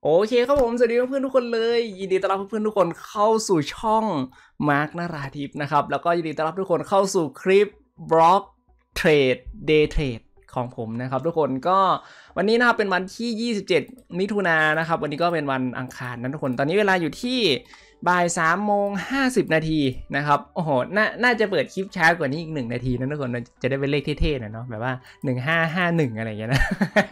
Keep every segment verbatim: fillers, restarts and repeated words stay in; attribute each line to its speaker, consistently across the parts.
Speaker 1: โอเคครับผมสวัสดีเพื่อนๆทุกคนเลยยินดีต้อนรับเพื่อนๆทุกคนเข้าสู่ช่องมาร์คนราธิปนะครับแล้วก็ยินดีต้อนรับทุกคนเข้าสู่คลิปบล็อกเทรดเดย์เทรดของผมนะครับทุกคนก็วันนี้นะครับเป็นวันที่ยี่สิบเจ็ดมิถุนายนนะครับวันนี้ก็เป็นวันอังคารนะทุกคนตอนนี้เวลาอยู่ที่บ่ายสามโมงห้าสิบนาทีนะครับโอ้โหน่าน่าจะเปิดคลิปช้ากว่านี้อีกหนึ่งนาทีนะทุกคนจะได้เป็นเลขเท่ๆหน่อยเนาะแบบว่าหนึ่งห้าห้าหนึ่งอะไรอย่างเงี้ยนะ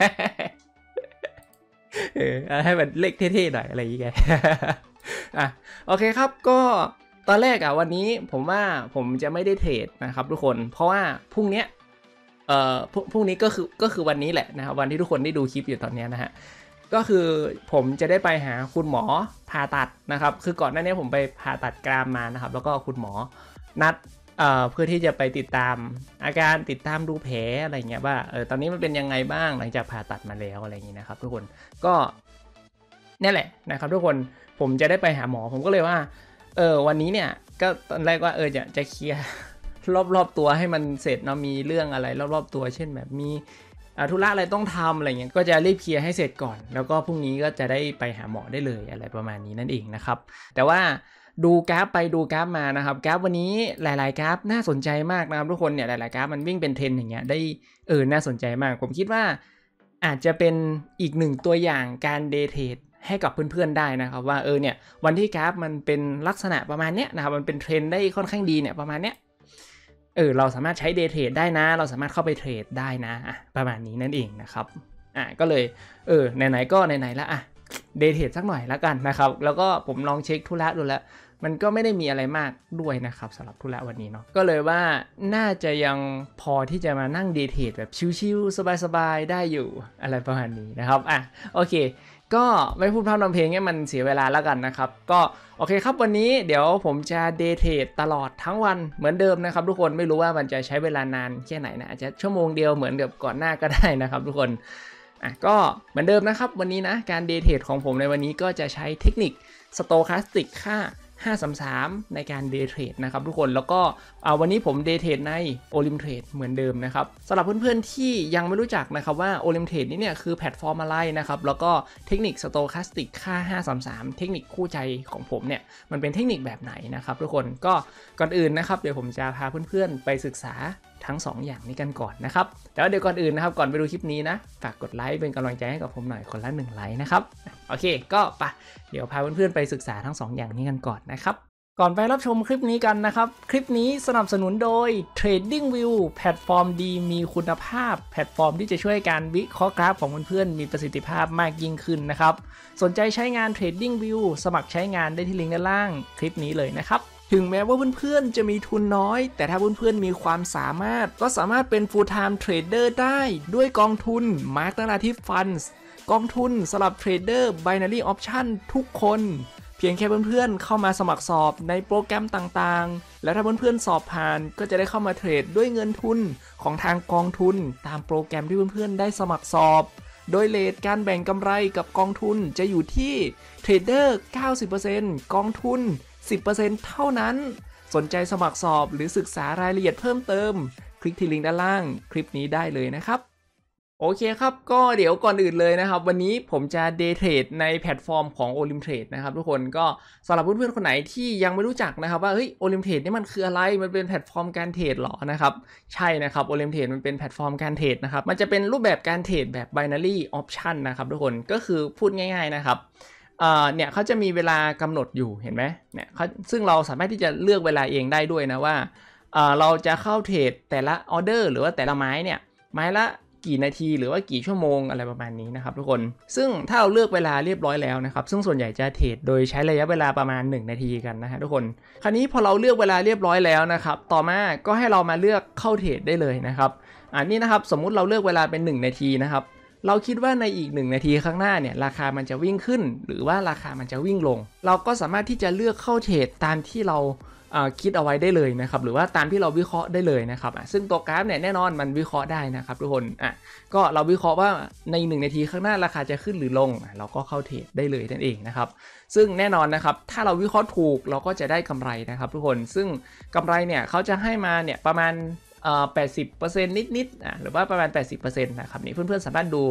Speaker 1: เออให้มันเลขเท่ๆหน่อยอะไรอย่างเงี้ยอ่ะโอเคครับก็ตอนแรกอ่ะวันนี้ผมว่าผมจะไม่ได้เทรดนะครับทุกคนเพราะว่าพรุ่งนี้เอ่อพรุ่งนี้ก็คือก็คือวันนี้แหละนะครับวันที่ทุกคนได้ดูคลิปอยู่ตอนนี้นะฮะก็คือผมจะได้ไปหาคุณหมอผ่าตัดนะครับคือก่อนหน้านี้ผมไปผ่าตัดกรามมานะครับแล้วก็คุณหมอนัดเอ่อเพื่อที่จะไปติดตามอาการติดตามดูแผลอะไรเงี้ยว่าเออตอนนี้มันเป็นยังไงบ้างหลังจากผ่าตัดมาแล้วอะไรอย่างงี้นะครับทุกคนก็นี่แหละนะครับทุกคนผมจะได้ไปหาหมอผมก็เลยว่าเออวันนี้เนี่ยก็ตอนแรกว่าเออจะจะเคลียร์รอบๆตัวให้มันเสร็จเนาะมีเรื่องอะไรรอบๆตัวเช่นแบบมีธุระอะไรต้องทำอะไรเงี้ยก็จะรีบเคลียร์ให้เสร็จก่อนแล้วก็พรุ่งนี้ก็จะได้ไปหาหมอได้เลยอะไรประมาณนี้นั่นเองนะครับแต่ว่าดูกราฟไปดูกราฟมานะครับกราฟวันนี้หลายๆกราฟน่าสนใจมากนะครับทุกคนเนี่ยหลายๆกราฟมันวิ่งเป็นเทรนอย่างเงี้ยได้เออน่าสนใจมากผมคิดว่าอาจจะเป็นอีกหนึ่งตัวอย่างการเดย์เทรดให้กับเพื่อนๆได้นะครับว่าเออเนี่ยวันที่กราฟมันเป็นลักษณะประมาณเนี้ยนะครับมันเป็นเทรนได้ค่อนข้างดีเนี่ยประมาณเนี้ยเออเราสามารถใช้เดย์เทรดได้นะเราสามารถเข้าไปเทรดได้นะอ่ะประมาณนี้นั่นเองนะครับอ่ะก็เลยเออไหนๆก็ไหนๆแล้วอ่ะเดย์เทรดสักหน่อยแล้วกันนะครับแล้วก็ผมลองเช็คธุระดูแล้วมันก็ไม่ได้มีอะไรมากด้วยนะครับสำหรับธุระวันนี้เนาะก็เลยว่าน่าจะยังพอที่จะมานั่งเดย์เทรดแบบชิลๆสบายๆได้อยู่อะไรประมาณนี้นะครับอ่ะโอเคก็ไม่พูดพร่ำทำเพลงให้มันเสียเวลาแล้วกันนะครับก็โอเคครับวันนี้เดี๋ยวผมจะเดย์เทรดตลอดทั้งวันเหมือนเดิมนะครับทุกคนไม่รู้ว่ามันจะใช้เวลานานแค่ไหนนะอาจจะชั่วโมงเดียวเหมือนเดิมก่อนหน้าก็ได้นะครับทุกคนอ่ะก็เหมือนเดิมนะครับวันนี้นะการเดย์เทรดของผมในวันนี้ก็จะใช้เทคนิคสโตแคสติกค่าห้าสามสามในการเดย์เทรดนะครับทุกคนแล้วก็วันนี้ผมเดย์เทรดในโอลิมเทรดเหมือนเดิมนะครับสำหรับเพื่อนๆที่ยังไม่รู้จักนะครับว่าโอลิมเทรดนี้เนี่ยคือแพลตฟอร์มอะไรนะครับแล้วก็เทคนิคสโตแคสติกค่าห้าสามสามเทคนิคคู่ใจของผมเนี่ยมันเป็นเทคนิคแบบไหนนะครับทุกคนก็ก่อนอื่นนะครับเดี๋ยวผมจะพาเพื่อนๆไปศึกษาทั้งสองอย่างนี้กันก่อนนะครับแต่ว่าเดี๋ยวก่อนอื่นนะครับก่อนไปดูคลิปนี้นะฝากกดไลค์เป็นกำลังใจให้กับผมหน่อยคนละหนึ่งไลค์นะครับโอเคก็ไปเดี๋ยวพาเพื่อนๆไปศึกษาทั้งสองอย่างนี้กันก่อนนะครับก่อนไปรับชมคลิปนี้กันนะครับคลิปนี้สนับสนุนโดย TradingView แพลตฟอร์มดีมีคุณภาพแพลตฟอร์มที่จะช่วยการวิเคราะห์กราฟของเพื่อนๆมีประสิทธิภาพมากยิ่งขึ้นนะครับสนใจใช้งาน TradingView สมัครใช้งานได้ที่ลิงก์ด้านล่างคลิปนี้เลยนะครับถึงแม้ว่าเพื่อนๆจะมีทุนน้อยแต่ถ้าเพื่อนๆมีความสามารถก็สามารถเป็น full time trader ได้ด้วยกองทุน Mark Narrative Funds กองทุนสำหรับเทรดเดอร์ Binary Option ทุกคนเพียงแค่เพื่อนๆเข้ามาสมัครสอบในโปรแกรมต่างๆและถ้าเพื่อนๆสอบผ่านก็จะได้เข้ามาเทรดด้วยเงินทุนของทางกองทุนตามโปรแกรมที่เพื่อนๆได้สมัครสอบโดยเรทการแบ่งกำไรกับกองทุนจะอยู่ที่เทรดเดอร์ เก้าสิบเปอร์เซ็นต์ กองทุน สิบเปอร์เซ็นต์ เท่านั้นสนใจสมัครสอบหรือศึกษารายละเอียดเพิ่มเติมคลิกที่ลิงก์ด้านล่างคลิปนี้ได้เลยนะครับโอเคครับก็เดี๋ยวก่อนอื่นเลยนะครับวันนี้ผมจะเดย์เทรดในแพลตฟอร์มของโอลิมเทรดนะครับทุกคนก็สำหรับเพื่อนๆคนไหนที่ยังไม่รู้จักนะครับว่าเฮ้ยโอลิมเทรดนี่มันคืออะไรมันเป็นแพลตฟอร์มการเทรดหรอนะครับใช่นะครับโอลิมเทรดมันเป็นแพลตฟอร์มการเทรดนะครับมันจะเป็นรูปแบบการเทรดแบบ binary option นะครับทุกคนก็คือพูดง่ายๆนะครับเอ่อเนี่ยเขาจะมีเวลากำหนดอยู่เห็นไหมเนี่ยเขาซึ่งเราสามารถที่จะเลือกเวลาเองได้ด้วยนะว่าเอ่อเราจะเข้าเทรดแต่ละออเดอร์หรือว่าแต่ละไม้เนี่ยไม้ละกี่นาทีหรือว่ากี่ชั่วโมงอะไรประมาณนี้นะครับทุกคนซึ่งถ้าเราเลือกเวลาเรียบร้อยแล้วนะครับซึ่งส่วนใหญ่จะเทรดโดยใช้ระยะเวลาประมาณหนึ่งนาทีกันนะฮะทุกคนคราวนี้พอเราเลือกเวลาเรียบร้อยแล้วนะครับต่อมาก็ให้เรามาเลือกเข้าเทรดได้เลยนะครับอันนี้นะครับสมมุติเราเลือกเวลาเป็นหนึ่งนาทีนะครับเราคิดว่าในอีกหนึ่งนาทีข้างหน้าเนี่ยราคามันจะวิ่งขึ้นหรือว่าราคามันจะวิ่งลงเราก็สามารถที่จะเลือกเข้าเทรดตามที่เราคิดเอาไว้ได้เลยนะครับหรือว่าตามที่เราวิเคราะห์ได้เลยนะครับซึ่งตัวกราฟเนี่ยแน่นอนมันวิเคราะห์ได้นะครับทุกคนอ่ะก็เราวิเคราะห์ว่าในหนึ่งนาทีข้างหน้าราคาจะขึ้นหรือลงเราก็เข้าเทรดได้เลยนั่นเองนะครับซึ่งแน่นอนนะครับถ้าเราวิเคราะห์ถูกเราก็จะได้กำไรนะครับทุกคนซึ่งกำไรเนี่ยเขาจะให้มาเนี่ยประมาณเอ่อ แปดสิบเปอร์เซ็นต์ นิดๆอ่ะหรือว่าประมาณ แปดสิบเปอร์เซ็นต์ นะครับนี่เพื่อนๆสามารถดู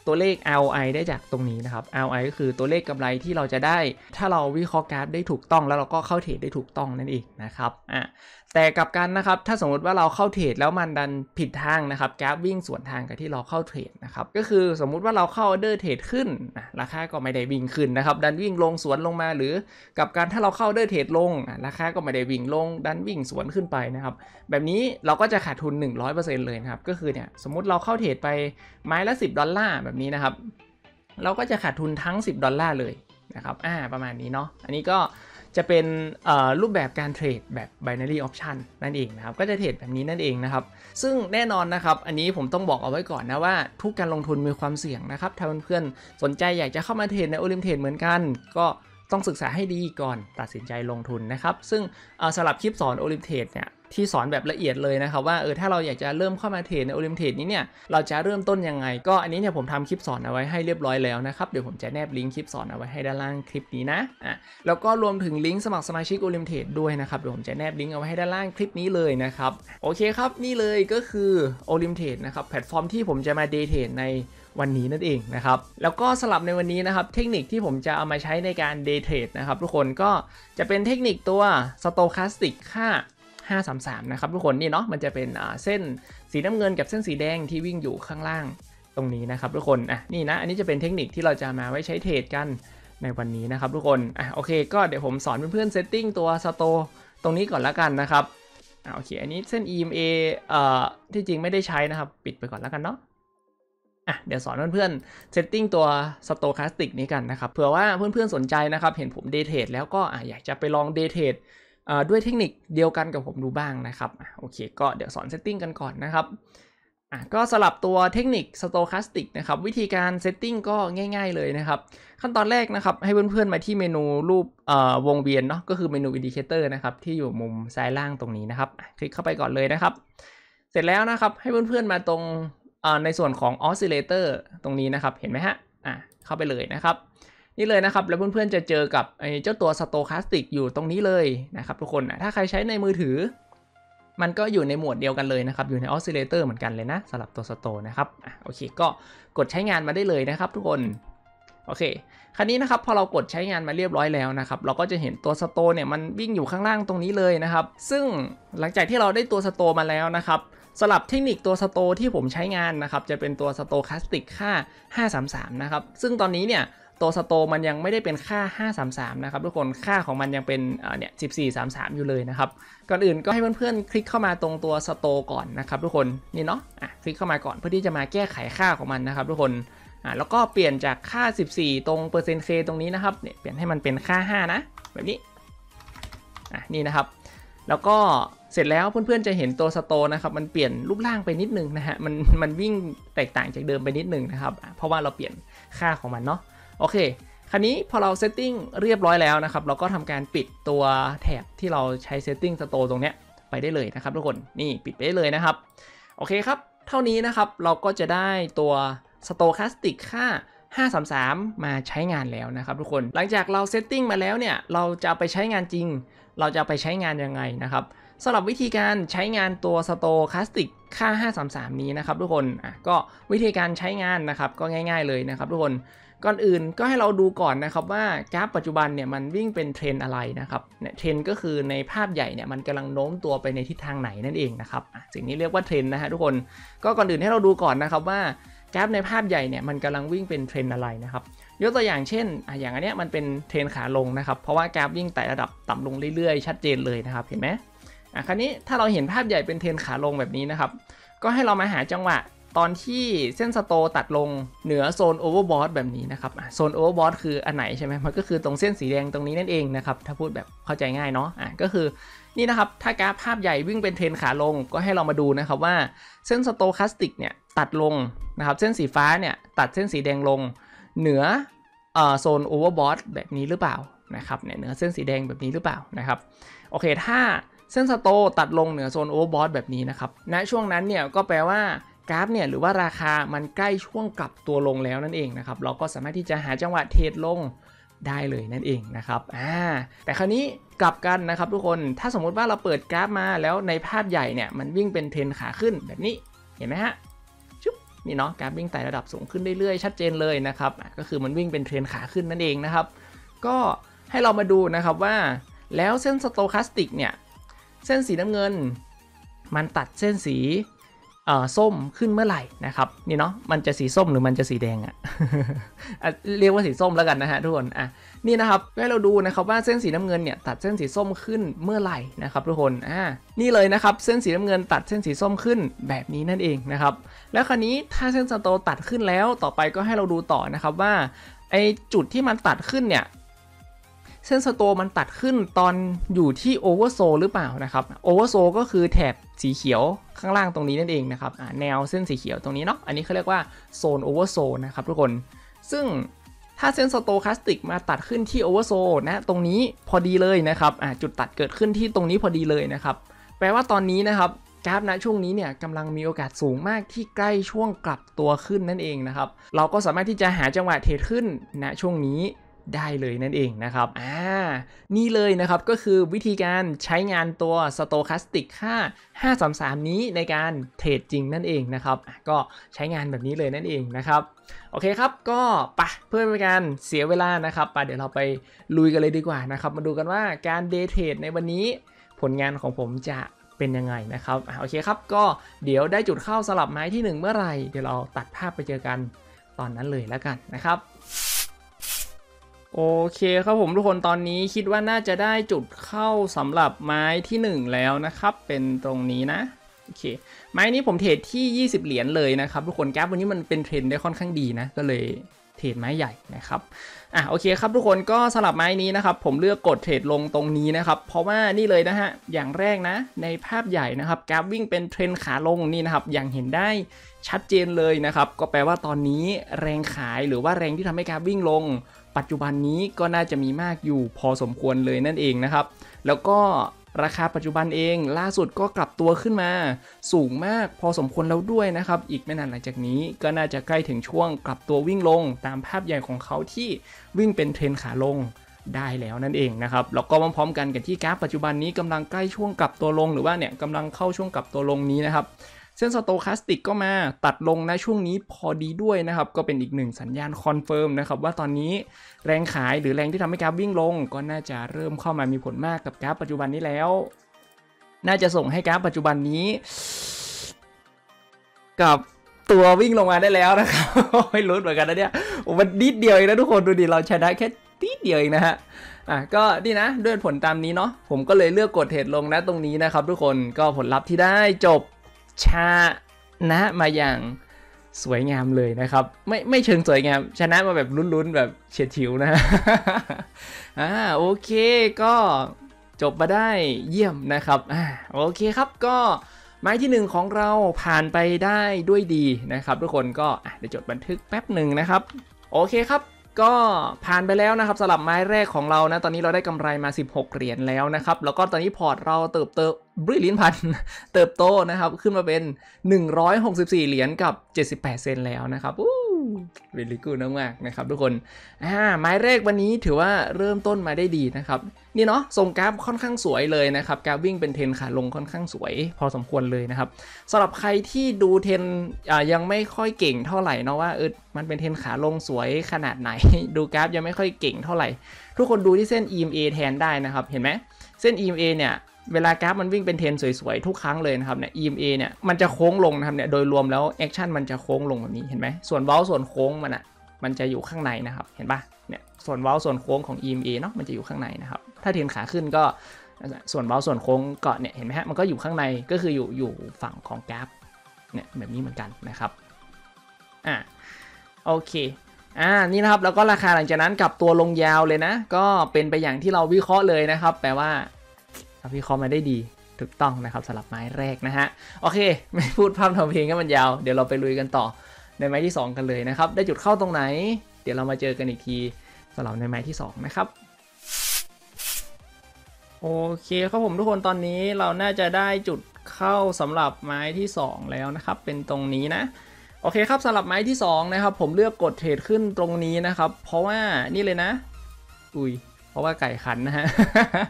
Speaker 1: ตัวเลข อาร์ โอ ไอ ได้จากตรงนี้นะครับ อาร์ โอ ไอ ก็คือตัวเลขกำไรที่เราจะได้ถ้าเราวิเคราะห์กราฟได้ถูกต้องแล้วเราก็เข้าเทรดได้ถูกต้องนั่นเองนะครับอ่ะแต่กลับกันนะครับถ้าสมมติว่าเราเข้าเทรดแล้วมันดันผิดทางนะครับกราฟวิ่งสวนทางกับที่เราเข้าเทรดนะครับก็คือสมมุติว่าเราเข้าออเดอร์เทรดขึ้นนะราคาก็ไม่ได้วิ่งขึ้นนะครับดันวิ่งลงสวนลงมาหรือกับการถ้าเราเข้าออเดอร์เทรดลงราคาก็ไม่ได้วิ่งลงดันวิ่งสวนขึ้นไปนะครับแบบนี้เราก็จะขาดทุน หนึ่งร้อยเปอร์เซ็นต์ เลยนะครับก็คือเนี่ยสมมุติเราเข้าเทรดไปไม้ละสิบดอลลาร์แบบนี้นะครับเราก็จะขาดทุนทั้งสิบดอลลาร์เลยนะครับอ่าประมาณนี้เนาะอันนี้ก็จะเป็นรูปแบบการเทรดแบบ binary option นั่นเองนะครับก็จะเทรดแบบนี้นั่นเองนะครับซึ่งแน่นอนนะครับอันนี้ผมต้องบอกเอาไว้ก่อนนะว่าทุกการลงทุนมีความเสี่ยงนะครับถ้าเพื่อนๆสนใจอยากจะเข้ามาเทรดในโอลิมเทรดเหมือนกันก็ต้องศึกษาให้ดีก่อนตัดสินใจลงทุนนะครับซึ่งสำหรับคลิปสอนโอลิมเทรดเนี่ยที่สอนแบบละเอียดเลยนะครับว่าเออถ้าเราอยากจะเริ่มเข้ามาเทรดในโอลิมเทรดนี้เนี่ยเราจะเริ่มต้นยังไงก็อันนี้เนี่ยผมทำคลิปสอนเอาไว้ให้เรียบร้อยแล้วนะครับเดี๋ยวผมจะแนบลิงก์คลิปสอนเอาไว้ให้ด้านล่างคลิปนี้นะอ่ะแล้วก็รวมถึงลิงก์สมัครสมาชิกโอลิมเทรดด้วยนะครับเดี๋ยวผมจะแนบลิงก์เอาไว้ให้ด้านล่างคลิปนี้เลยนะครับโอเคครับนี่เลยก็คือโอลิมเทรดนะครับแพลตฟอร์มที่ผมจะมาเดย์เทรดในวันนี้นั่นเองนะครับแล้วก็สลับในวันนี้นะครับเทคนิคที่ผมจะเอามาใช้ในการเดย์เทรดนะครับทุกคนก็จะเป็นเทคนิคตัว Stochastic ค่าห้าสามสามนะครับทุกคนนี่เนาะมันจะเป็นเส้นสีน้ำเงินกับเส้นสีแดงที่วิ่งอยู่ข้างล่างตรงนี้นะครับทุกคนอ่ะนี่นะอันนี้จะเป็นเทคนิคที่เราจะมาไว้ใช้เทรดกันในวันนี้นะครับทุกคนอ่ะโอเคก็เดี๋ยวผมสอนเพื่อนๆเซตติ้งตัวสโตตรงนี้ก่อนละกันนะครับอ่ะโอเคอันนี้เส้น อี เอ็ม เอ เอ่อที่จริงไม่ได้ใช้นะครับปิดไปก่อนละกันเนาะอ่ะเดี๋ยวสอนเพื่อนๆเซตติ้งตัว Stochastic นี้กันนะครับเผื่อว่าเพื่อนๆสนใจนะครับเห็นผมเดย์เทรดแล้วก็อ่ะอยากจะไปลองเดย์เทรดด้วยเทคนิคเดียวกันกับผมดูบ้างนะครับโอเคก็เดี๋ยวสอนเซตติ้งกันก่อนนะครับอ่ะก็สลับตัวเทคนิค Stochastic นะครับวิธีการเซตติ้งก็ง่ายๆเลยนะครับขั้นตอนแรกนะครับให้เพื่อนๆมาที่เมนูรูปวงเวียนเนาะก็คือเมนู Indicator นะครับที่อยู่มุมซ้ายล่างตรงนี้นะครับคลิกเข้าไปก่อนเลยนะครับเสร็จแล้วนะครับให้เพื่อนๆมาตรงในส่วนของ Oscillator ตรงนี้นะครับเห็นไหมฮะอ่ะเข้าไปเลยนะครับนี่เลยนะครับแล้วเพื่อนๆจะเจอกับไอ้เจ้าตัว Stochastic อยู่ตรงนี้เลยนะครับทุกคนนะถ้าใครใช้ในมือถือมันก็อยู่ในโหมดเดียวกันเลยนะครับอยู่ใน Oscillator เหมือนกันเลยนะสำหรับตัว Sto นะครับอ่ะโอเคก็กดใช้งานมาได้เลยนะครับทุกคนโอเคคราวนี้นะครับพอเรากดใช้งานมาเรียบร้อยแล้วนะครับเราก็จะเห็นตัว Sto เนี่ยมันวิ่งอยู่ข้างล่างตรงนี้เลยนะครับซึ่งหลังจากที่เราได้ตัว Sto มาแล้วนะครับสำหรับเทคนิคตัว Sto ที่ผมใช้งานนะครับจะเป็นตัว Stochastic ค่าห้าสามสามนะครับซึ่งตอนนี้เนี่ยตัวสโตมันยังไม่ได้เป็นค่าห้าสามสามนะครับทุกคนค่าของมันยังเป็นเนี่ยสิบสี่สามสามอยู่เลยนะครับก่อนอื่นก็ให้เพื่อนๆคลิกเข้ามาตรงตัวสโตก่อนนะครับทุกคนนี่เนาะอ่ะคลิกเข้ามาก่อนเพื่อที่จะมาแก้ไขค่าของมันนะครับทุกคนอ่ะแล้วก็เปลี่ยนจากค่าสิบสี่ตรงเปอร์เซ็นต์เคตรงนี้นะครับเนี่ยเปลี่ยนให้มันเป็นค่าห้านะแบบนี้อ่ะนี่นะครับแล้วก็เสร็จแล้วเพื่อนๆจะเห็นตัวสโตนะครับมันเปลี่ยนรูปร่างไปนิดนึงนะฮะมันมันวิ่งแตกต่างจากเดิมไปนิดนึงนะครับเพราะว่าเราเปลี่ยนค่าของมันเนาะโอเคคราวนี้พอเราเซตติ้งเรียบร้อยแล้วนะครับเราก็ทำการปิดตัวแถบที่เราใช้เซตติ้งสโตตรงเนี้ยไปได้เลยนะครับทุกคนนี่ปิดไปได้เลยนะครับโอเคครับเท่านี้นะครับเราก็จะได้ตัว Stochastic ค่าห้าสามสามมาใช้งานแล้วนะครับทุกคนหลังจากเราเซตติ้งมาแล้วเนี่ยเราจะไปใช้งานจริงเราจะไปใช้งานยังไงนะครับสำหรับวิธีการใช้งานตัว Stochastic ค่าห้าสามสามนี้นะครับทุกคนอ่ะก็วิธีการใช้งานนะครับก็ง่ายๆเลยนะครับทุกคนก่อนอื่นก็ให้เราดูก่อนนะครับว่ากราฟปัจจุบันเนี่ยมันวิ่งเป็นเทรนอะไรนะครับเนี่ยเทรนก็คือในภาพใหญ่เนี่ยมันกำลังโน้มตัวไปในทิศทางไหนนั่นเองนะครับสิ่งนี้เรียกว่าเทรนนะฮะทุกคนก็ก่อนอื่นให้เราดูก่อนนะครับว่ากราฟในภาพใหญ่เนี่ยมันกำลังวิ่งเป็นเทรนอะไรนะครับยกตัวอย่างเช่นอ่ะอย่างอันเนี้ยมันเป็นเทรนขาลงนะครับเพราะว่ากราฟวิ่งไต่ระดับต่ำลงเรื่อยๆชัดเจนเลยนะครับเห็นไหมอ่ะคราวนี้ถ้าเราเห็นภาพใหญ่เป็นเทรนขาลงแบบนี้นะครับก็ให้เรามาหาจังหวะตอนที่เส้นสโตตัดลงเหนือโซนโอเวอร์บอทแบบนี้นะครับโซนโอเวอร์บอทคืออันไหนใช่ไหมมันก็คือตรงเส้นสีแดงตรงนี้นั่นเองนะครับถ้าพูดแบบเข้าใจง่ายเนาะอ่ะก็คือนี่นะครับถ้ากราฟภาพใหญ่วิ่งเป็นเทรนขาลงก็ให้เรามาดูนะครับว่าเส้นสโตคาสติกเนี่ยตัดลงนะครับเส้นสีฟ้าเนี่ยตัดเส้นสีแดงลงเหนือโซนโอเวอร์บอทแบบนี้หรือเปล่านะครับเนี่ยเหนือเส้นสีแดงแบบนี้หรือเปล่านะครับโอเคถ้าเส้นสโตตัดลงเหนือโซนโอเวอร์บอทแบบนี้นะครับณช่วงนั้นเนี่ยก็แปลว่ากราฟเนี่ยหรือว่าราคามันใกล้ช่วงกลับตัวลงแล้วนั่นเองนะครับเราก็สามารถที่จะหาจังหวะเทรดลงได้เลยนั่นเองนะครับอ่าแต่คราวนี้กลับกันนะครับทุกคนถ้าสมมุติว่าเราเปิดกราฟมาแล้วในภาพใหญ่เนี่ยมันวิ่งเป็นเทรนขาขึ้นแบบนี้เห็นไหมฮะชุบนี่เนาะกราฟวิ่งไต่ระดับสูงขึ้นเรื่อยๆชัดเจนเลยนะครับก็คือมันวิ่งเป็นเทรนขาขึ้นนั่นเองนะครับก็ให้เรามาดูนะครับว่าแล้วเส้นสโตแคสติกเนี่ยเส้นสีน้ำเงินมันตัดเส้นสีส้มขึ้นเมื่อไหร่นะครับนี่เนาะมันจะสีส้มหรือมันจะสีแดงอะ เรียกว่าสีส้มแล้วกันนะฮะทุกคนอ่ะนี่นะครับให้เราดูนะครับว่าเส้นสีน้ำเงินเนี่ยตัดเส้นสีส้มขึ้นเมื่อไหร่นะครับทุกคนอ่านี่เลยนะครับเส้นสีน้ำเงินตัดเส้นสีส้มขึ้นแบบนี้นั่นเองนะครับแล้วคราวนี้ถ้าเส้นสโตตัดขึ้นแล้วต่อไปก็ให้เราดูต่อนะครับว่าไอจุดที่มันตัดขึ้นเนี่ยเส้นสโตมันตัดขึ้นตอนอยู่ที่โอเวอร์โซหรือเปล่านะครับโอเวอร์โซก็คือแถบสีเขียวข้างล่างตรงนี้นั่นเองนะครับแนวเส้นสีเขียวตรงนี้เนาะอันนี้เขาเรียกว่าโซนโอเวอร์โซนะครับทุกคนซึ่งถ้าเส้นสโตแคสติกมาตัดขึ้นที่โอเวอร์โซนะตรงนี้พอดีเลยนะครับจุดตัดเกิดขึ้นที่ตรงนี้พอดีเลยนะครับแปลว่าตอนนี้นะครับกราฟณช่วงนี้เนี่ยกำลังมีโอกาสสูงมากที่ใกล้ช่วงกลับตัวขึ้นนั่นเองนะครับเราก็สามารถที่จะหาจังหวะเทรดขึ้นณช่วงนี้ได้เลยนั่นเองนะครับอ่านี่เลยนะครับก็คือวิธีการใช้งานตัว Stochastic ค่าห้าสามสามนี้ในการเทรดจริงนั่นเองนะครับก็ใช้งานแบบนี้เลยนั่นเองนะครับโอเคครับก็ปะเพื่อเป็นการเสียเวลานะครับปะเดี๋ยวเราไปลุยกันเลยดีกว่านะครับมาดูกันว่าการเดย์เทรดในวันนี้ผลงานของผมจะเป็นยังไงนะครับโอเคครับก็เดี๋ยวได้จุดเข้าสลับไม้ที่หนึ่งเมื่อไหร่เดี๋ยวเราตัดภาพไปเจอกันตอนนั้นเลยแล้วกันนะครับโอเคครับผมทุกคนตอนนี้คิดว่าน่าจะได้จุดเข้าสำหรับไม้ที่หนึ่งแล้วนะครับเป็นตรงนี้นะโอเคไม้นี้ผมเทรดที่ยี่สิบเหรียญเลยนะครับทุกคนกราฟวันนี้มันเป็นเทรนได้ค่อนข้างดีนะก็เลยเทรดไม้ใหญ่นะครับอ่ะโอเคครับทุกคนก็สลับไม้นี้นะครับผมเลือกกดเทรดลงตรงนี้นะครับเพราะว่านี่เลยนะฮะอย่างแรกนะในภาพใหญ่นะครับกราฟวิ่งเป็นเทรนขาลงนี่นะครับอย่างเห็นได้ชัดเจนเลยนะครับก็แปลว่าตอนนี้แรงขายหรือว่าแรงที่ทำให้กราฟวิ่งลงปัจจุบันนี้ก็น่าจะมีมากอยู่พอสมควรเลยนั่นเองนะครับแล้วก็ราคาปัจจุบันเองล่าสุดก็กลับตัวขึ้นมาสูงมากพอสมควรแล้วด้วยนะครับอีกไม่นานหลังจากนี้ก็น่าจะใกล้ถึงช่วงกลับตัววิ่งลงตามภาพใหญ่ของเขาที่วิ่งเป็นเทรนขาลงได้แล้วนั่นเองนะครับแล้วก็พร้อมๆกันกับที่กราฟปัจจุบันนี้กำลังใกล้ช่วงกลับตัวลงหรือว่าเนี่ยกำลังเข้าช่วงกลับตัวลงนี้นะครับเส้นสโตแคสติกก็มาตัดลงในช่วงนี้พอดีด้วยนะครับก็เป็นอีกหนึ่งสัญญาณคอนเฟิร์มนะครับว่าตอนนี้แรงขายหรือแรงที่ทำให้กราฟวิ่งลงก็น่าจะเริ่มเข้ามามีผลมากกับกราฟปัจจุบันนี้แล้วน่าจะส่งให้กราฟปัจจุบันนี้กับตัววิ่งลงมาได้แล้วนะครับไม่รู้เหมือนกันนะเนี่ยโอ้มันนิดเดียวเองนะทุกคนดูดิเราชนะแค่นิดเดียวเองนะฮะอ่ะก็นี่นะด้วยผลตามนี้เนาะผมก็เลยเลือกกดเทรดลงนะตรงนี้นะครับทุกคนก็ผลลัพธ์ที่ได้จบชนะมาอย่างสวยงามเลยนะครับไม่ไม่เชิงสวยงามชนะมาแบบลุ้นๆแบบเฉียดฉิวนะอ่าโอเคก็จบมาได้เยี่ยมนะครับอ่าโอเคครับก็ไม้ที่หนึ่งของเราผ่านไปได้ด้วยดีนะครับทุกคนก็เดี๋ยวจดบันทึกแป๊บหนึ่งนะครับโอเคครับก็ผ่านไปแล้วนะครับสำหรับไม้แรกของเรานะตอนนี้เราได้กำไรมาสิบหกเหรียญแล้วนะครับแล้วก็ตอนนี้พอร์ตเราเติบโตบริลินพันเติบโตนะครับขึ้นมาเป็นหนึ่งร้อยหกสิบสี่เหรียญกับเจ็ดสิบแปดเซนแล้วนะครับอู้เวลี่กูดมากๆนะครับทุกคนอ่าไม้แรกวันนี้ถือว่าเริ่มต้นมาได้ดีนะครับนี่เนาะทรงกราฟค่อนข้างสวยเลยนะครับกราฟวิ่งเป็นเทรนขาลงค่อนข้างสวยพอสมควรเลยนะครับสำหรับใครที่ดูเทรนอ่ายังไม่ค่อยเก่งเท่าไหร่เนาะว่าเออมันเป็นเทรนขาลงสวยขนาดไหนดูกราฟยังไม่ค่อยเก่งเท่าไหร่ทุกคนดูที่เส้น อี เอ็ม เอ แทนได้นะครับเห็นไหมเส้น อี เอ็ม เอ เนี่ยเวลากราฟมันวิ่งเป็นเทรนสวยๆทุกครั้งเลยนะครับเนี่ย อี เอ็ม เอ เนี่ยมันจะโค้งลงนะครับเนี่ยโดยรวมแล้วแอคชั่นมันจะโค้งลงแบบนี้เห็นไหมส่วนเว้าส่วนโค้งมันอ่ะมันจะอยู่ข้างในนะครับเห็นปะเนี่ยส่วนเว้าส่วนโค้งของ อี เอ็ม เอ เนาะมันจะอยู่ข้างในนะครับถ้าเทรนขาขึ้นก็ส่วนเว้าส่วนโค้งก็เนี่ยเห็นไหมฮะมันก็อยู่ข้างในก็คืออยู่อยู่ฝั่งของกราฟเนี่ยแบบนี้เหมือนกันนะครับอ่ะโอเคอ่านี่นะครับแล้วก็ราคาหลังจากนั้นกลับตัวลงยาวเลยนะก็เป็นไปอย่างที่เราวิเคราะห์เลยนะครับแปลว่าวิเคราะห์มาได้ดีถูกต้องนะครับสำหรับไม้แรกนะฮะโอเคไม่พูดพร่ำทำเพลงให้มันยาวเดี๋ยวเราไปลุยกันต่อในไม้ที่สองกันเลยนะครับได้จุดเข้าตรงไหนเดี๋ยวเรามาเจอกันอีกทีสำหรับในไม้ที่สองนะครับโอเคครับผมทุกคนตอนนี้เราน่าจะได้จุดเข้าสำหรับไม้ที่สองแล้วนะครับเป็นตรงนี้นะโอเคครับสำหรับไม้ที่สองนะครับผมเลือกกดเทรดขึ้นตรงนี้นะครับเพราะว่านี่เลยนะอุ้ยเพราะว่าไก่ขันนะฮะ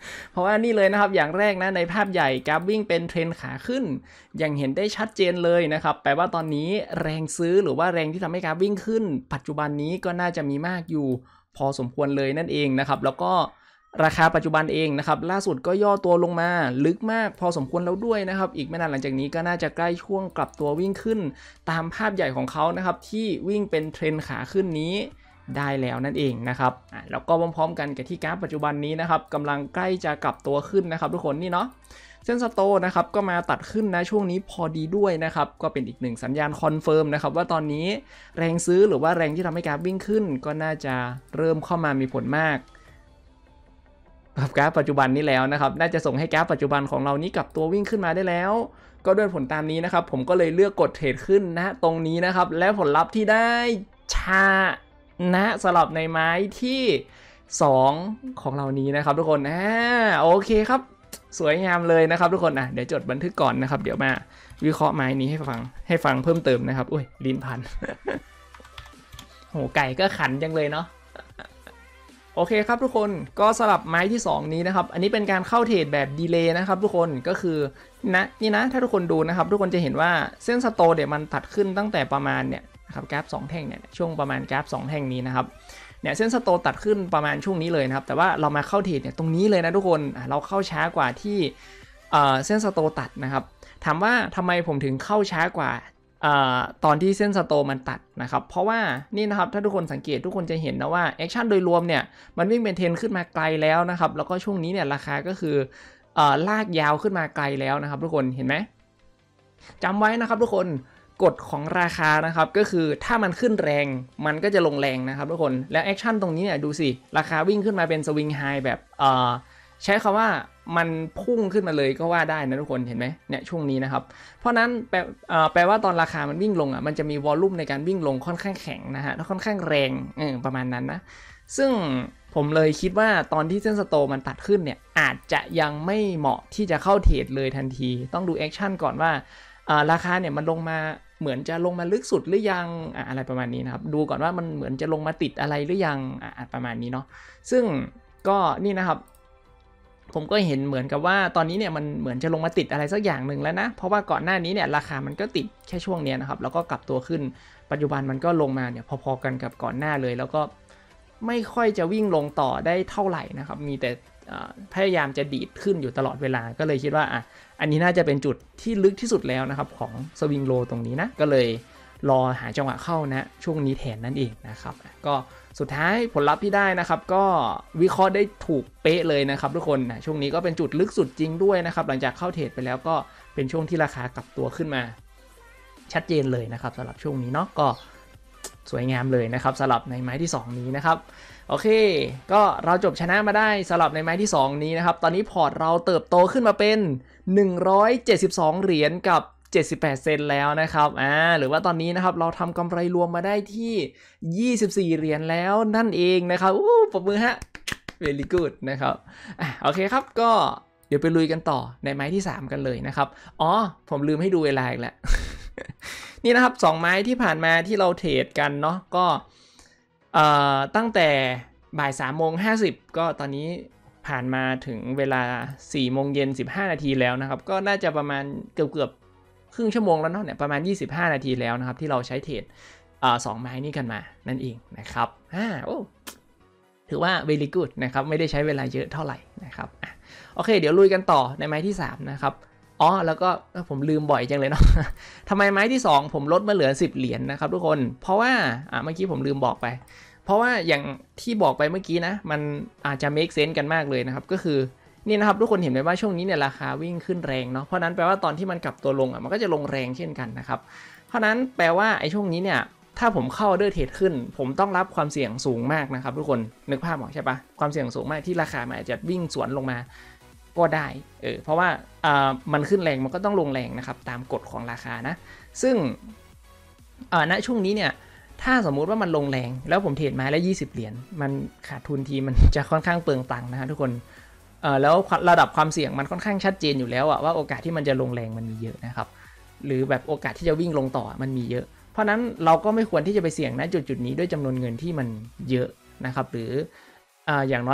Speaker 1: เพราะว่านี่เลยนะครับอย่างแรกนะในภาพใหญ่กราฟวิ่งเป็นเทรนขาขึ้นอย่างเห็นได้ชัดเจนเลยนะครับแปลว่าตอนนี้แรงซื้อหรือว่าแรงที่ทำให้กราฟวิ่งขึ้นปัจจุบันนี้ก็น่าจะมีมากอยู่พอสมควรเลยนั่นเองนะครับแล้วก็ราคาปัจจุบันเองนะครับล่าสุดก็ย่อตัวลงมาลึกมากพอสมควรแล้วด้วยนะครับอีกไม่นานหลังจากนี้ก็น่าจะใกล้ช่วงกลับตัววิ่งขึ้นตามภาพใหญ่ของเขานะครับที่วิ่งเป็นเทรนขาขึ้นนี้ได้แล้วนั่นเองนะครับอ่ะแล้วก็พร้อมๆกันกับที่กราฟปัจจุบันนี้นะครับกำลังใกล้จะกลับตัวขึ้นนะครับทุกคนนี่เนาะเส้นสโตนะครับก็มาตัดขึ้นนะช่วงนี้พอดีด้วยนะครับก็เป็นอีกหนึ่งสัญญาณคอนเฟิร์มนะครับว่าตอนนี้แรงซื้อหรือว่าแรงที่ทำให้กราฟวิ่งขึ้นก็น่าจะเริ่มเข้ามามีผลมากกับกราฟปัจจุบันนี้แล้วนะครับน่าจะส่งให้กราฟปัจจุบันของเรานี้กลับตัววิ่งขึ้นมาได้แล้วก็ด้วยผลตามนี้นะครับผมก็เลยเลือกกดเทรดขึ้นนะตรงนี้นะครับและผลลัพธ์ที่ได้ชานะสลับในไม้ที่สองของเรานี้นะครับทุกคนอ่าโอเคครับสวยงามเลยนะครับทุกคนอ่ะเดี๋ยวจดบันทึกก่อนนะครับเดี๋ยวมาวิเคราะห์ไม้นี้ให้ฟังให้ฟังเพิ่มเติมนะครับอุ้ยลิ้นพัน โหไก่ก็ขันจังเลยเนาะโอเคครับทุกคนก็สลับไม้ที่สองนี้นะครับอันนี้เป็นการเข้าเทรดแบบดีเลย์นะครับทุกคนก็คือนะนี่นะถ้าทุกคนดูนะครับทุกคนจะเห็นว่าเส้นสโตเดี๋ยวมันตัดขึ้นตั้งแต่ประมาณเนี่ยครับกราฟสองแท่งเนี่ยช่วงประมาณกราฟสองแท่งนี้นะครับเนี่ยเส้นสโตตัดขึ้นประมาณช่วงนี้เลยนะครับแต่ว่าเรามาเข้าเทรดเนี่ยตรงนี้เลยนะทุกคนเราเข้าช้ากว่าที่เส้นสโตตัดนะครับถามว่าทำไมผมถึงเข้าช้ากว่าตอนที่เส้นสโตมันตัดนะครับเพราะว่านี่นะครับถ้าทุกคนสังเกตทุกคนจะเห็นนะว่าแอคชั่นโดยรวมเนี่ยมันวิ่งเป็นเทรนขึ้นมาไกลแล้วนะครับแล้วก็ช่วงนี้เนี่ยราคาก็คือลากยาวขึ้นมาไกลแล้วนะครับทุกคนเห็นไหมจำไว้นะครับทุกคนกฎของราคานะครับก็คือถ้ามันขึ้นแรงมันก็จะลงแรงนะครับทุกคนและแอคชั่นตรงนี้เนี่ยดูสิราคาวิ่งขึ้นมาเป็นสวิงไฮแบบใช้คำว่ามันพุ่งขึ้นมาเลยก็ว่าได้นะทุกคนเห็นไหมเนี่ยช่วงนี้นะครับเพราะนั้นแปลแปลว่าตอนราคามันวิ่งลงอ่ะมันจะมีวอลลุ่มในการวิ่งลงค่อนข้างแข็งนะฮะและค่อนข้างแรงเออประมาณนั้นนะซึ่งผมเลยคิดว่าตอนที่เส้นสโตมันตัดขึ้นเนี่ยอาจจะยังไม่เหมาะที่จะเข้าเทรดเลยทันทีต้องดูแอคชั่นก่อนว่าราคาเนี่ยมันลงมาเหมือนจะลงมาลึกสุดหรือยังอะไรประมาณนี้นะครับดูก่อนว่ามันเหมือนจะลงมาติดอะไรหรือยังประมาณนี้เนาะซึ่งก็นี่นะครับผมก็เห็นเหมือนกับว่าตอนนี้เนี่ยมันเหมือนจะลงมาติดอะไรสักอย่างหนึ่งแล้วนะเพราะว่าก่อนหน้านี้เนี่ยราคามันก็ติดแค่ช่วงนี้นะครับแล้วก็กลับตัวขึ้นปัจจุบันมันก็ลงมาเนี่ยพอๆกันกับก่อนหน้าเลยแล้วก็ไม่ค่อยจะวิ่งลงต่อได้เท่าไหร่นะครับมีแต่พยายามจะดีดขึ้นอยู่ตลอดเวลาก็เลยคิดว่าอ่ะอันนี้น่าจะเป็นจุดที่ลึกที่สุดแล้วนะครับของสวิงโลตรงนี้นะก็เลยรอหาจังหวะเข้านะช่วงนี้แทนนั่นเองนะครับก็สุดท้ายผลลัพธ์ที่ได้นะครับก็วิเคราะห์ได้ถูกเป๊ะเลยนะครับทุกคนนะช่วงนี้ก็เป็นจุดลึกสุดจริงด้วยนะครับหลังจากเข้าเทรดไปแล้วก็เป็นช่วงที่ราคากลับตัวขึ้นมาชัดเจนเลยนะครับสำหรับช่วงนี้เนาะก็สวยงามเลยนะครับสำหรับในไม้ที่สองนี้นะครับโอเคก็เราจบชนะมาได้สำหรับในไม้ที่สองนี้นะครับตอนนี้พอร์ตเราเติบโตขึ้นมาเป็นหนึ่งร้อยเจ็ดสิบสองเหรียญกับเจ็ดสิบแปดเซนต์แล้วนะครับอ่าหรือว่าตอนนี้นะครับเราทำกำไรรวมมาได้ที่ยี่สิบสี่เหรียญแล้วนั่นเองนะครับอู้ปรบมือฮะ very good นะครับอ่ะโอเคครับก็เดี๋ยวไปลุยกันต่อในไม้ที่สามกันเลยนะครับอ๋อผมลืมให้ดูเวลาอีกแล้ว นี่นะครับสองไม้ที่ผ่านมาที่เราเทรดกันเนาะก็ตั้งแต่บ่ายสามโมงห้าสิบก็ตอนนี้ผ่านมาถึงเวลาสี่โมงเย็นสิบห้านาทีแล้วนะครับก็น่าจะประมาณเกือบเกือบครึ่งชั่วโมงแล้วเนาะเนี่ยประมาณยี่สิบห้านาทีแล้วนะครับที่เราใช้เทรดสองไม้นี้กันมานั่นเองนะครับอ่าโอ้ถือว่า very good นะครับไม่ได้ใช้เวลาเยอะเท่าไหร่นะครับอ่ะโอเคเดี๋ยวลุยกันต่อในไม้ที่สามนะครับอ๋อแล้วก็ผมลืมบ่อยจังเลยเนาะทำไมไม้ที่สองผมลดมาเหลือสิบเหรียญ นะครับทุกคนเพราะว่าอ่ะเมื่อกี้ผมลืมบอกไปเพราะว่าอย่างที่บอกไปเมื่อกี้นะมันอาจจะ make sense กันมากเลยนะครับก็คือนี่นะครับทุกคนเห็นไหมว่าช่วงนี้เนี่ยราคาวิ่งขึ้นแรงเนาะเพราะนั้นแปลว่าตอนที่มันกลับตัวลงอ่ะมันก็จะลงแรงเช่นกันนะครับเพราะนั้นแปลว่าไอ้ช่วงนี้เนี่ยถ้าผมเข้าออเดอร์เทรดขึ้นผมต้องรับความเสี่ยงสูงมากนะครับทุกคนนึกภาพออกใช่ปะความเสี่ยงสูงมากที่ราคามันอาจจะวิ่งสวนลงมาก็ได้เออเพราะว่าอ่ามันขึ้นแรงมันก็ต้องลงแรงนะครับตามกฎของราคานะซึ่งอ่าณช่วงนี้เนี่ยถ้าสมมุติว่ามันลงแรงแล้วผมเทรดมาแล้วยี่สิบเหรียญมันขาดทุนทีมันจะค่อนข้างเปลืองตังค์นะฮะทุกคนเอ่อแล้วระดับความเสี่ยงมันค่อนข้างชัดเจนอยู่แล้วอะว่าโอกาสที่มันจะลงแรงมันมีเยอะนะครับหรือแบบโอกาสที่จะวิ่งลงต่อมันมีเยอะเพราะนั้นเราก็ไม่ควรที่จะไปเสี่ยงณจุดจุดนี้ด้วยจำนวนเงินที่มันเยอะนะครับหรืออ่าอย่างน้อยก็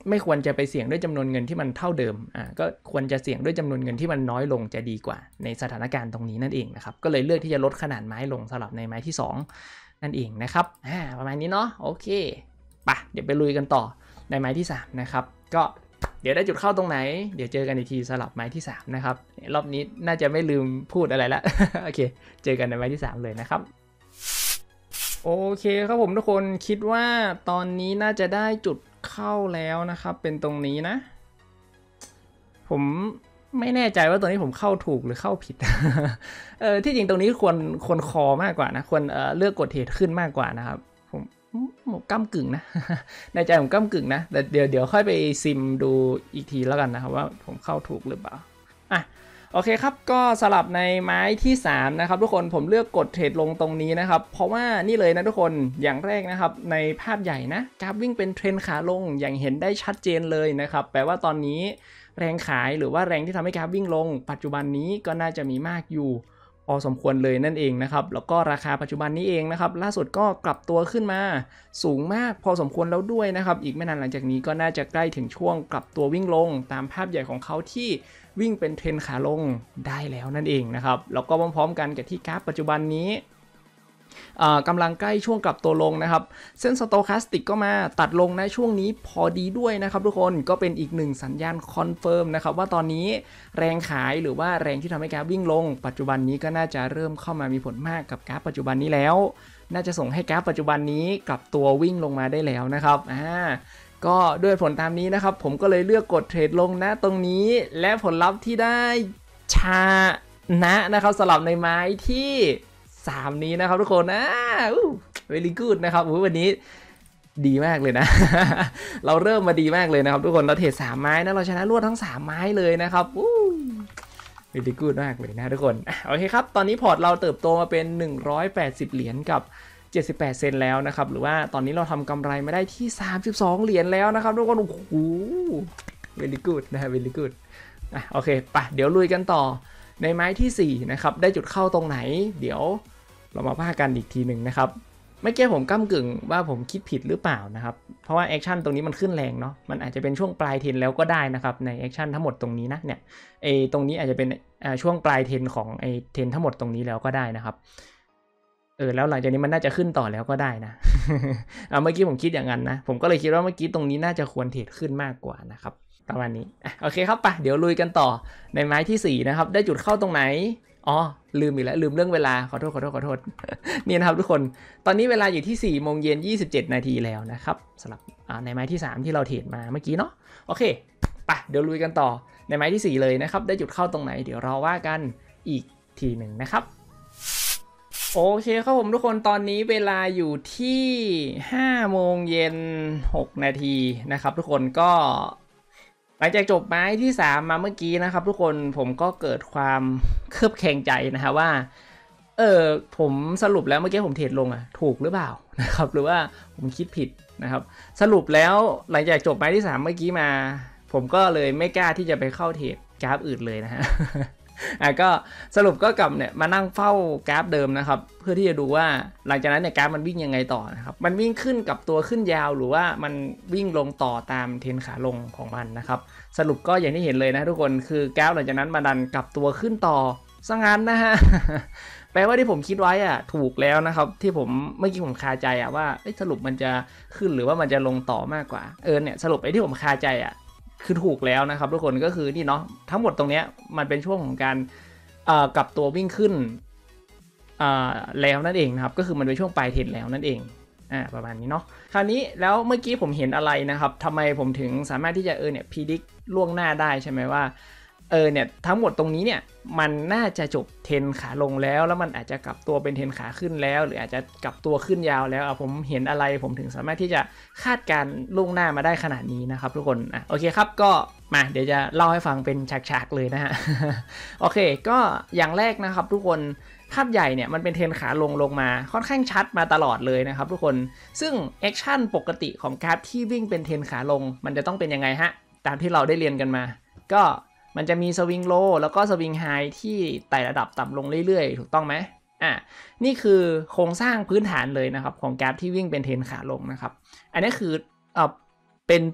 Speaker 1: ไม่ควรจะไปเสี่ยงด้วยจำนวนเงินที่มันเท่าเดิมอ่าก็ควรจะเสี่ยงด้วยจำนวนเงินที่มันน้อยลงจะดีกว่าในสถานการณ์ตรงนี้นั่นเองนะครับก็เลยเลือกที่จะลดขนาดไม้ลงสำหรับในไม้ที่สองนั่นเองนะครับอ่าประมาณนี้เนาะโอเคไปเดี๋ยวไปลุยกันต่อในไม้ที่สามนะครับก็เดี๋ยวได้จุดเข้าตรงไหนเดี๋ยวเจอกันอีกทีสำหรับไม้ที่สามนะครับรอบนี้น่าจะไม่ลืมพูดอะไรละ โอเคเจอกันในไม้ที่สามเลยนะครับโอเคครับผมทุกคนคิดว่าตอนนี้น่าจะได้จุดเข้าแล้วนะครับเป็นตรงนี้นะผมไม่แน่ใจว่าตัวนี้ผมเข้าถูกหรือเข้าผิด เออที่จริงตรงนี้ควรควรคอมากกว่านะควรเอ่อเลือกกดเทรดขึ้นมากกว่านะครับผมผมก้ำกึ่งนะ ในใจผมก้ำกึ่งนะแต่เดี๋ยวเดี๋ยวค่อยไปซิมดูอีกทีแล้วกันนะครับว่าผมเข้าถูกหรือเปล่าอ่ะโอเคครับก็สลับในไม้ที่สามนะครับทุกคนผมเลือกกดเทรดลงตรงนี้นะครับเพราะว่านี่เลยนะทุกคนอย่างแรกนะครับในภาพใหญ่นะกราฟวิ่งเป็นเทรนขาลงอย่างเห็นได้ชัดเจนเลยนะครับแปลว่าตอนนี้แรงขายหรือว่าแรงที่ทำให้กราฟวิ่งลงปัจจุบันนี้ก็น่าจะมีมากอยู่พอสมควรเลยนั่นเองนะครับแล้วก็ราคาปัจจุบันนี้เองนะครับล่าสุดก็กลับตัวขึ้นมาสูงมากพอสมควรแล้วด้วยนะครับอีกไม่นานหลังจากนี้ก็น่าจะใกล้ถึงช่วงกลับตัววิ่งลงตามภาพใหญ่ของเขาที่วิ่งเป็นเทรนขาลงได้แล้วนั่นเองนะครับแล้วก็พร้อมๆกันกับที่กราฟปัจจุบันนี้กำลังใกล้ช่วงกลับตัวลงนะครับเส้นสโตแคสติกก็มาตัดลงในช่วงนี้พอดีด้วยนะครับทุกคนก็เป็นอีกหนึ่งสัญญาณคอนเฟิร์มนะครับว่าตอนนี้แรงขายหรือว่าแรงที่ทำให้กราฟวิ่งลงปัจจุบันนี้ก็น่าจะเริ่มเข้ามามีผลมากกับกราฟปัจจุบันนี้แล้วน่าจะส่งให้กราฟปัจจุบันนี้กลับตัววิ่งลงมาได้แล้วนะครับอ่าก็ด้วยผลตามนี้นะครับผมก็เลยเลือกกดเทรดลงนะตรงนี้และผลลัพธ์ที่ได้ชนะนะครับสลับในไม้ที่สามนี้นะครับทุกคนนะเวลี่กูดนะครับวันนี้ดีมากเลยนะ เราเริ่มมาดีมากเลยนะครับทุกคนเราเทรดสามไม้นะเราชนะรวดทั้งสามไม้เลยนะครับเวลี่กูดมากเลยนะทุกคนโอเคครับตอนนี้พอร์ตเราเติบโตมาเป็นหนึ่งร้อยแปดสิบเหรียญกับเจ็ดสิบแปดเซนแล้วนะครับหรือว่าตอนนี้เราทำกำไรมาได้ที่สามสิบสองเหรียญแล้วนะครับทุกคนโอ้โหเวลี่กูดนะเวลี่กูดอ่ะโอเคไปเดี๋ยวลุยกันต่อในไม้ที่สี่นะครับได้จุดเข้าตรงไหนเดี๋ยวเรามาว่ากันอีกทีหนึ่งนะครับเมื่อกี้ผมก้ำกึ่งว่าผมคิดผิดหรือเปล่านะครับเพราะว่าแอคชั่นตรงนี้มันขึ้นแรงเนาะมันอาจจะเป็นช่วงปลายเทนแล้วก็ได้นะครับในแอคชั่นทั้งหมดตรงนี้นะเนี่ยไอตรงนี้อาจจะเป็นช่วงปลายเทนของไอเทนทั้งหมดตรงนี้แล้วก็ได้นะครับเออแล้วหลังจากนี้มันน่าจะขึ้นต่อแล้วก็ได้นะ เมื่อกี้ผมคิดอย่างนั้นนะผมก็เลยคิดว่าเมื่อกี้ตรงนี้น่าจะควรเทรดขึ้นมากกว่านะครับประมาณนี้โอเคครับไปเดี๋ยวลุยกันต่อในไม้ที่สี่นะครับได้จุดเข้าตรงไหนอ๋อลืมอีกแล้วลืมเรื่องเวลาขอโทษขอโทษขอโทษ นี่นะครับทุกคนตอนนี้เวลาอยู่ที่สี่โมงเย็นยี่สิบเจ็ดนาทีแล้วนะครับสำหรับในไม้ที่สามที่เราเทรดมาเมื่อกี้เนาะโอเคไปเดี๋ยวลุยกันต่อในไม้ที่สี่เลยนะครับได้จุดเข้าตรงไหนเดี๋ยวเราว่ากันอีกทีหนึ่งนะครับโอเคครับผมทุกคนตอนนี้เวลาอยู่ที่ห้าโมงเย็นหกนาทีนะครับทุกคนก็หลังจากจบไม้ที่สามมาเมื่อกี้นะครับทุกคนผมก็เกิดความเครือบแคลงใจนะฮะว่าเออผมสรุปแล้วเมื่อกี้ผมเทรดลงอ่ะถูกหรือเปล่านะครับหรือว่าผมคิดผิดนะครับสรุปแล้วหลังจากจบไม้ที่สามเมื่อกี้มาผมก็เลยไม่กล้าที่จะไปเข้าเทรดกราฟอื่นเลยนะฮะ อ่ะก็สรุปก็กลับเนี่ยมานั่งเฝ้ากราฟเดิมนะครับเพื่อที่จะดูว่าหลังจากนั้นเนี่ยกราฟมันวิ่งยังไงต่อนะครับมันวิ่งขึ้นกับตัวขึ้นยาวหรือว่ามันวิ่งลงต่อตามเทรนขาลงของมันนะครับสรุปก็อย่างที่เห็นเลยนะทุกคนคือกราฟหลังจากนั้นมาดันกลับตัวขึ้นต่อซะงั้นนะฮะ แปลว่าที่ผมคิดไว้อ่ะถูกแล้วนะครับที่ผมเมื่อกี้ผมคาใจอ่ะว่าสรุปมันจะขึ้นหรือว่ามันจะลงต่อมากกว่าเออเนี่ยสรุปไอ้ที่ผมคาใจอ่ะคือถูกแล้วนะครับทุกคนก็คือนี่เนาะทั้งหมดตรงเนี้ยมันเป็นช่วงของการกลับตัววิ่งขึ้นแล้วนั่นเองนะครับก็คือมันเป็นช่วงปลายเทรนแล้วนั่นเองอ่าประมาณนี้เนาะคราวนี้แล้วเมื่อกี้ผมเห็นอะไรนะครับทำไมผมถึงสามารถที่จะเออเนี่ยพิจิตรล่วงหน้าได้ใช่ไหมว่าเออเนี่ยทั้งหมดตรงนี้เนี่ยมันน่าจะจบเทรนขาลงแล้วแล้วมันอาจจะกลับตัวเป็นเทรนขาขึ้นแล้วหรืออาจจะกลับตัวขึ้นยาวแล้วผมเห็นอะไรผมถึงสามารถที่จะคาดการล่วงหน้ามาได้ขนาดนี้นะครับทุกคนอ่ะโอเคครับก็มาเดี๋ยวจะเล่าให้ฟังเป็นฉากๆเลยนะฮะ โอเคก็อย่างแรกนะครับทุกคนภาพใหญ่เนี่ยมันเป็นเทรนขาลงลงมาค่อนข้างชัดมาตลอดเลยนะครับทุกคนซึ่งแอคชั่นปกติของกราฟที่วิ่งเป็นเทรนขาลงมันจะต้องเป็นยังไงฮะตามที่เราได้เรียนกันมาก็มันจะมีสวิงโลแล้วก็สวิงไฮที่ไต่ระดับต่ำลงเรื่อยๆถูกต้องไหมอ่ะนี่คือโครงสร้างพื้นฐานเลยนะครับของกราฟที่วิ่งเป็นเทรนขาลงนะครับอันนี้คือเอ่อเป็น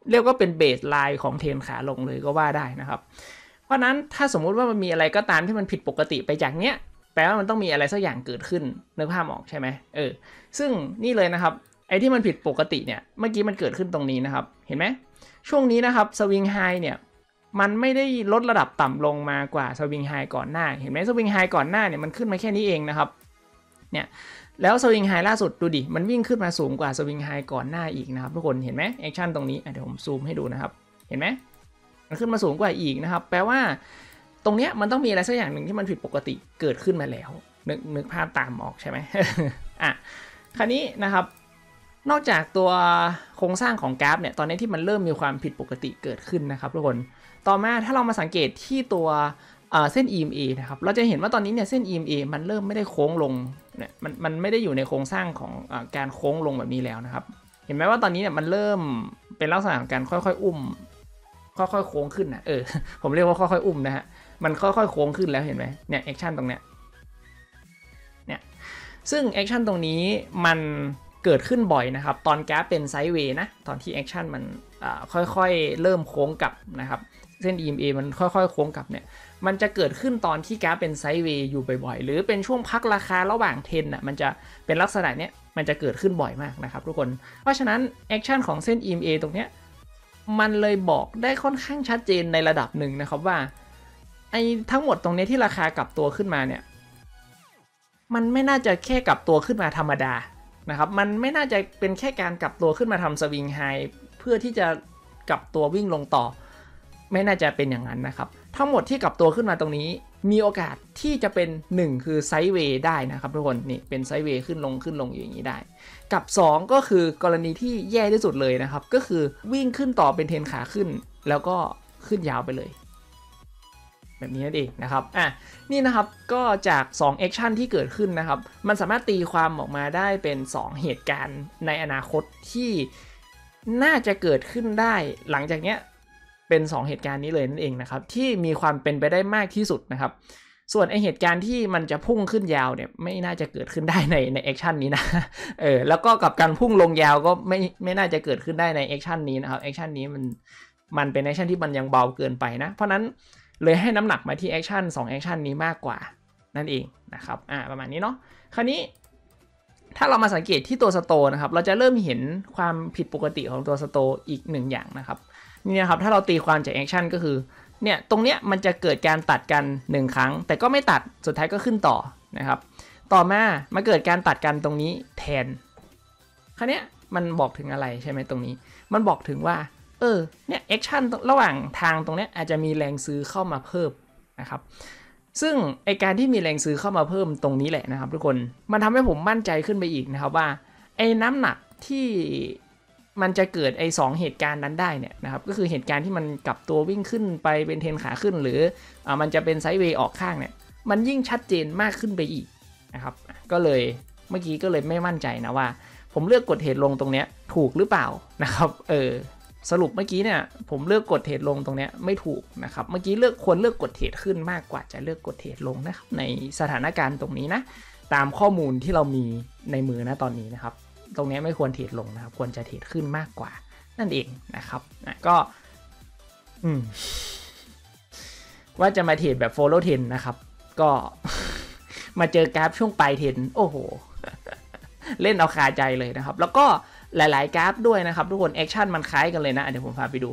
Speaker 1: เรียกว่าเป็นเบสไลน์ของเทรนขาลงเลยก็ว่าได้นะครับเพราะนั้นถ้าสมมุติว่ามันมีอะไรก็ตามที่มันผิดปกติไปจากเนี้ยแปลว่ามันต้องมีอะไรสักอย่างเกิดขึ้นนึกภาพออกใช่ไหมเออซึ่งนี่เลยนะครับไอ้ที่มันผิดปกติเนี่ยเมื่อกี้มันเกิดขึ้นตรงนี้นะครับเห็นไหมช่วงนี้นะครับสวิงไฮเนี่ยมันไม่ได้ลดระดับต่ำลงมากว่าสวิงไฮก่อนหน้าเห็นไหมสวิงไฮก่อนหน้าเนี่ยมันขึ้นมาแค่นี้เองนะครับเนี่ยแล้วสวิงไฮล่าสุดดูดิมันวิ่งขึ้นมาสูงกว่าสวิงไฮก่อนหน้าอีกนะครับทุกคนเห็นไหมแอคชั่นตรงนี้เดี๋ยวผมซูมให้ดูนะครับเห็นไหมมันขึ้นมาสูงกว่าอีกนะครับแปลว่าตรงเนี้ยมันต้องมีอะไรสักอย่างหนึ่งที่มันผิดปกติเกิดขึ้นมาแล้วนึกนึกภาพตามออกใช่ไหม อ่ะคราวนี้นะครับนอกจากตัวโครงสร้างของกราฟเนี่ยตอนนี้ที่มันเริ่มมีความผิดปกติเกิดขึ้นนะครับทุกคนต่อมาถ้าเรามาสังเกตที่ตัวเส้น อี เอ็ม เอ นะครับเราจะเห็นว่าตอนนี้เนี่ยเส้น อี เอ็ม เอ มันเริ่มไม่ได้โค้งลงเนี่ยมันมันไม่ได้อยู่ในโครงสร้างของอการโค้งลงแบบนี้แล้วนะครับเห็นไหมว่าตอนนี้เนี่ยมันเริ่มเป็นลักษณะของการค่อยๆอุ้มค่อยๆโค้งขึ้นนะเออผมเรียกว่าค่อยๆอุ้มนะฮะมันค่อยๆโค้งขึ้นแล้วเห็นไหมเนี่ยแอคชั่นตรงเนี้ยเนี่ยซึ่งแอคชั่นตรงนี้มันเกิดขึ้นบ่อยนะครับตอนกราฟเป็นไซด์เวย์นะตอนที่แอคชั่นมันค่อยๆเริ่มโค้งกลับนะครับเส้น อี เอ็ม เอ มันค่อยๆโค้งกลับเนี่ยมันจะเกิดขึ้นตอนที่กราฟเป็นไซด์เวย์อยู่บ่อยๆหรือเป็นช่วงพักราคาระหว่างเทรนน่ะมันจะเป็นลักษณะเนี้ยมันจะเกิดขึ้นบ่อยมากนะครับทุกคนเพราะฉะนั้นแอคชั่นของเส้น อี เอ็ม เอ ตรงเนี้ยมันเลยบอกได้ค่อนข้างชัดเจนในระดับหนึ่งนะครับว่าไอ้ทั้งหมดตรงนี้ที่ราคากลับตัวขึ้นมาเนี่ยมันไม่น่าจะแค่กลับตัวขึ้นมาธรรมดานะครับมันไม่น่าจะเป็นแค่การกลับตัวขึ้นมาทำสวิงไฮเพื่อที่จะกลับตัววิ่งลงต่อไม่น่าจะเป็นอย่างนั้นนะครับทั้งหมดที่กลับตัวขึ้นมาตรงนี้มีโอกาสที่จะเป็นหนึ่งคือไซด์เวย์ได้นะครับทุกคนนี่เป็นไซด์เวย์ขึ้นลงขึ้นลงอย่างนี้ได้กับสองก็คือกรณีที่แย่ที่สุดเลยนะครับก็คือวิ่งขึ้นต่อเป็นเทรนขาขึ้นแล้วก็ขึ้นยาวไปเลยแบบนี้นั่นเองนะครับอ่ะนี่นะครับก็จากสองแอคชั่นที่เกิดขึ้นนะครับมันสามารถตีความออกมาได้เป็นสองเหตุการณ์ในอนาคตที่น่าจะเกิดขึ้นได้หลังจากเนี้ยเป็นสองเหตุการณ์นี้เลยนั่นเองนะครับที่มีความเป็นไปได้มากที่สุดนะครับส่วนไอเหตุการณ์ที่มันจะพุ่งขึ้นยาวเนี่ยไม่น่าจะเกิดขึ้นได้ในในแอคชั่นนี้นะเออแล้วก็กับการพุ่งลงยาวก็ไม่ไม่น่าจะเกิดขึ้นได้ในแอคชั่นนี้นะครับแอคชั่นนี้มันมันเป็นแอคชั่นที่มันยังเบาเกินไปนะเพราะนั้นเลยให้น้ำหนักมาที่แอคชั่นสองแอคชั่นนี้มากกว่านั่นเองนะครับอ่าประมาณนี้เนาะคราวนี้ถ้าเรามาสังเกตที่ตัวสโตนะครับเราจะเริ่มเห็นความผิดปกติของตัวสโตอีกหนึ่งอย่างนะครับนี่นะครับถ้าเราตีความจากแอคชั่นก็คือเนี่ยตรงเนี้ยมันจะเกิดการตัดกันหนึ่งครั้งแต่ก็ไม่ตัดสุดท้ายก็ขึ้นต่อนะครับต่อมามาเกิดการตัดกันตรงนี้แทนคราวเนี้ยมันบอกถึงอะไรใช่ไหมตรงนี้มันบอกถึงว่าเออเนี่ยแอคชั่นระหว่างทางตรงเนี้ยอาจจะมีแรงซื้อเข้ามาเพิ่มนะครับซึ่งไอการที่มีแรงซื้อเข้ามาเพิ่มตรงนี้แหละนะครับทุกคนมันทำให้ผมมั่นใจขึ้นไปอีกนะครับว่าไอ้น้ำหนักที่มันจะเกิดไอ้สองเหตุการณ์นั้นได้เนี่ยนะครับก็คือเหตุการณ์ที่มันกลับตัววิ่งขึ้นไปเป็นเทรนขาขึ้นหรืออ่ามันจะเป็นไซด์เวย์ออกข้างเนี่ยมันยิ่งชัดเจนมากขึ้นไปอีกนะครับก็เลยเมื่อกี้ก็เลยไม่มั่นใจนะว่าผมเลือกกดเทรดลงตรงเนี้ยถูกหรือเปล่านะครับเออสรุปเมื่อกี้เนี่ยผมเลือกกดเทรดลงตรงเนี้ยไม่ถูกนะครับเมื่อกี้เลือกควรเลือกกดเทรดขึ้นมากกว่าจะเลือกกดเทรดลงนะครับในสถานการณ์ตรงนี้นะตามข้อมูลที่เรามีในมือนะตอนนี้นะครับตรงนี้ไม่ควรเทรดลงนะครับควรจะเทรดขึ้นมากกว่านั่นเองนะครับนะก็อืมว่าจะมาเทรดแบบ follow trend นะครับก็มาเจอกราฟช่วงปลายเทรนโอ้โหเล่นเอาคาใจเลยนะครับแล้วก็หลายๆกราฟด้วยนะครับทุกคนแอคชั่นมันคล้ายกันเลยนะเดี๋ยวผมพาไปดู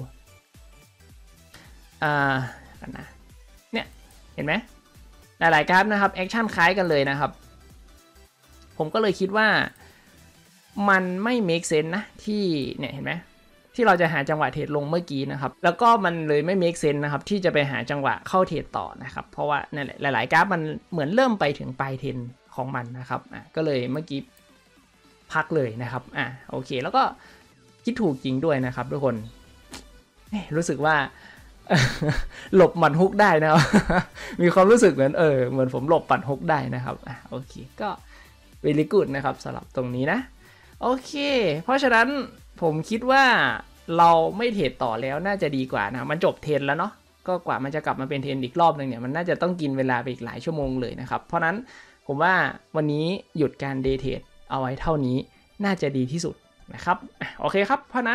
Speaker 1: อ่ากันนะเนี่ยเห็นไหมหลายๆกราฟนะครับแอคชั่นคล้ายกันเลยนะครับผมก็เลยคิดว่ามันไม่ make sense นะที่เนี่ยเห็นไหมที่เราจะหาจังหวะเทรดลงเมื่อกี้นะครับแล้วก็มันเลยไม่ make sense นะครับที่จะไปหาจังหวะเข้าเทรดต่อนะครับเพราะว่านั่นแหละหลายๆกราฟมันเหมือนเริ่มไปถึงปลายเทรนของมันนะครับอ่ะก็เลยเมื่อกี้พักเลยนะครับอ่ะโอเคแล้วก็คิดถูกจริงด้วยนะครับทุกคนรู้สึกว่าหลบหมัดฮุกได้นะครับ มีความรู้สึกเหมือนเออเหมือนผมหลบปัดฮุกได้นะครับอ่ะโอเคก็ very good นะครับสำหรับตรงนี้นะโอเคเพราะฉะนั้นผมคิดว่าเราไม่เทรดต่อแล้วน่าจะดีกว่านะมันจบเทรนแล้วเนาะก็กว่ามันจะกลับมาเป็นเทรนอีกรอบนึงเนี่ยมันน่าจะต้องกินเวลาไปอีกหลายชั่วโมงเลยนะครับเพราะนั้นผมว่าวันนี้หยุดการเดย์เทรดเอาไว้เท่านี้น่าจะดีที่สุดนะครับโอเคครับเพราะนั้น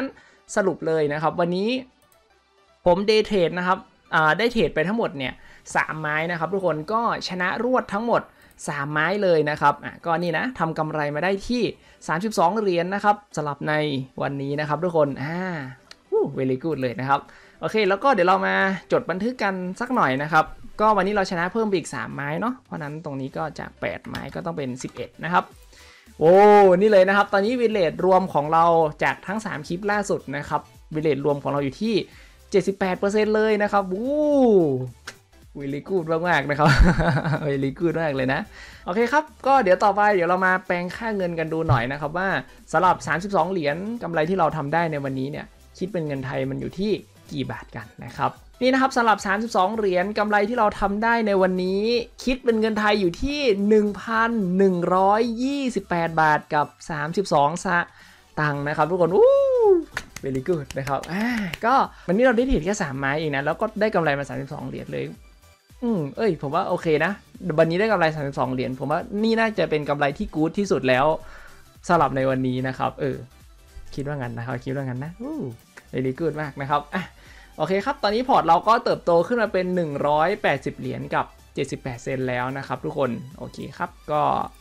Speaker 1: สรุปเลยนะครับวันนี้ผมเดย์เทรดนะครับได้เทรดไปทั้งหมดเนี่ยสามไม้นะครับทุกคนก็ชนะรวดทั้งหมดสามไม้เลยนะครับอ่ะก็นี่นะทำกำไรมาได้ที่สามสิบสองเหรียญ นะครับสำหรับในวันนี้นะครับทุกคนอ่าวู้ very good เลยนะครับโอเคแล้วก็เดี๋ยวเรามาจดบันทึกกันสักหน่อยนะครับก็วันนี้เราชนะเพิ่มอีกสามไม้เนาะเพราะนั้นตรงนี้ก็จากแปดไม้ก็ต้องเป็นสิบเอ็ดนะครับโอ้นี่เลยนะครับตอนนี้วิลเลจรวมของเราจากทั้งสามคลิปล่าสุดนะครับวิลเลจรวมของเราอยู่ที่ เจ็ดสิบแปดเปอร์เซ็นต์ เลยนะครับวู้วิลลี่กูดมากๆนะครับวิลลี่กูดมากเลยนะโอเคครับก็เดี๋ยวต่อไปเดี๋ยวเรามาแปลงค่าเงินกันดูหน่อยนะครับว่าสำหรับสามสิบสองเหรียญกำไรที่เราทำได้ในวันนี้เนี่ยคิดเป็นเงินไทยมันอยู่ที่กี่บาทกันนะครับนี่นะครับสำหรับสามสิบสองเหรียญกำไรที่เราทำได้ในวันนี้คิดเป็นเงินไทยอยู่ที่ หนึ่งพันหนึ่งร้อยยี่สิบแปด บาทกับสามสิบสองสตางค์นะครับทุกคนอู้very good นะครับอ่าก็วันนี้เราได้เทรดแค่สามไม้เองนะแล้วก็ได้กำไรมาสามสิบสองเหรียญเลยอืมเอ้ยผมว่าโอเคนะวันนี้ได้กำไรสามสิบสองเหรียญผมว่านี่น่าจะเป็นกำไรที่กู๊ดที่สุดแล้วสำหรับในวันนี้นะครับเออคิดว่างั้นนะครับคิดว่างั้นนะอู้ very good มากนะครับอ่ะโอเคครับตอนนี้พอร์ตเราก็เติบโตขึ้นมาเป็นหนึ่งร้อยแปดสิบเหรียญกับเจ็ดสิบแปดเซนต์แล้วนะครับทุกคนโอเคครับก็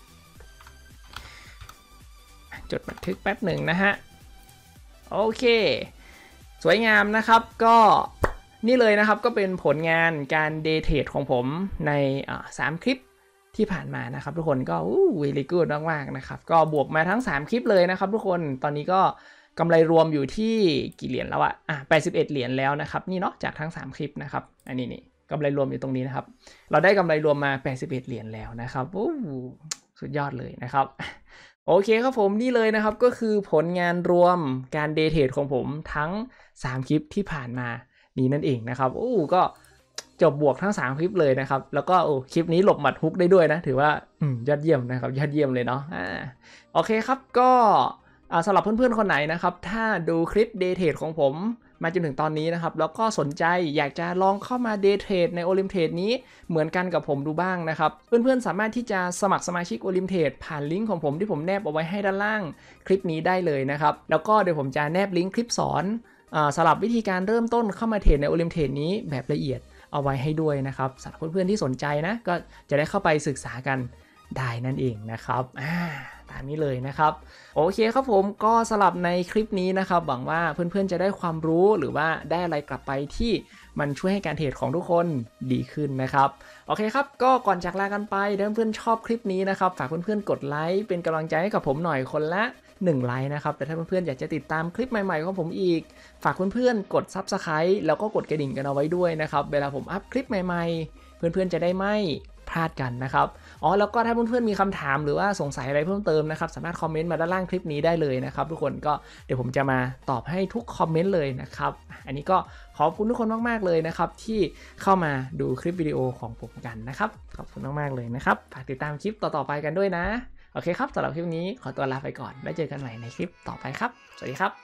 Speaker 1: จดบันทึกแป๊บหนึ่งนะฮะโอเคสวยงามนะครับก็นี่เลยนะครับก็เป็นผลงานการเดย์เทรดของผมในสามคลิปที่ผ่านมานะครับทุกคนก็อู้วิลลี่กูดมากๆนะครับก็บวกมาทั้งสามคลิปเลยนะครับทุกคนตอนนี้ก็กำไรรวมอยู่ที่กี่เหรียญแล้วอะอ่ะแปดสิบเอ็ดเหรียญแล้วนะครับนี่เนาะจากทั้งสามคลิปนะครับอันนี้นี่กำไรรวมอยู่ตรงนี้นะครับเราได้กำไรรวมมาแปดสิบเอ็ดเหรียญแล้วนะครับอู้สุดยอดเลยนะครับโอเคครับผมนี่เลยนะครับก็คือผลงานรวมการเดย์เทรดของผมทั้งสามคลิปที่ผ่านมานี้นั่นเองนะครับโอ้ก็จบบวกทั้งสามคลิปเลยนะครับแล้วก็โอ้คลิปนี้หลบหมัดฮุกได้ด้วยนะถือว่าอืมยอดเยี่ยมนะครับยอดเยี่ยมเลยเนาะอ่าโอเคครับก็สำหรับเพื่อนๆคนไหนนะครับถ้าดูคลิปเดย์เทรดของผมมาจนถึงตอนนี้นะครับแล้วก็สนใจอยากจะลองเข้ามาเดย์เทรดในโอลิมเทรดนี้เหมือนกันกับผมดูบ้างนะครับเพื่อนๆสามารถที่จะสมัครสมาชิกโอลิมเทรดผ่านลิงก์ของผมที่ผมแนบเอาไว้ให้ด้านล่างคลิปนี้ได้เลยนะครับแล้วก็เดี๋ยวผมจะแนบลิงก์คลิปสอนสำหรับวิธีการเริ่มต้นเข้ามาเทรดในโอลิมเทรดนี้แบบละเอียดเอาไว้ให้ด้วยนะครับสำหรับเพื่อนๆที่สนใจนะก็จะได้เข้าไปศึกษากันได้นั่นเองนะครับอ่าตามนี้เลยนะครับโอเคครับผมก็สำหรับในคลิปนี้นะครับหวังว่าเพื่อนๆจะได้ความรู้หรือว่าได้อะไรกลับไปที่มันช่วยให้การเทรดของทุกคนดีขึ้นนะครับโอเคครับก็ก่อนจากลากันไปถ้าเพื่อนๆชอบคลิปนี้นะครับฝากเพื่อนๆกดไลค์เป็นกำลังใจให้กับผมหน่อยคนละหนึ่งไลค์นะครับแต่ถ้าเพื่อนๆอยากจะติดตามคลิปใหม่ๆของผมอีกฝากเพื่อนๆกด ซับสไครบ์ แล้วก็กดกระดิ่งกันเอาไว้ด้วยนะครับเวลาผมอัพคลิปใหม่ๆเพื่อนๆจะได้ไม่พลาดกันนะครับอ๋อแล้วก็ถ้าเพื่อนๆมีคำถามหรือว่าสงสัยอะไรเพิ่มเติมนะครับสามารถคอมเมนต์มาด้านล่างคลิปนี้ได้เลยนะครับทุกคนก็เดี๋ยวผมจะมาตอบให้ทุกคอมเมนต์เลยนะครับอันนี้ก็ขอบคุณทุกคนมากๆเลยนะครับที่เข้ามาดูคลิปวิดีโอของผมกันนะครับขอบคุณมากๆเลยนะครับฝากติดตามคลิปต่อๆไปกันด้วยนะโอเคครับสำหรับคลิปนี้ขอตัวลาไปก่อนแล้วเจอกันใหม่ในคลิปต่อไปครับสวัสดีครับ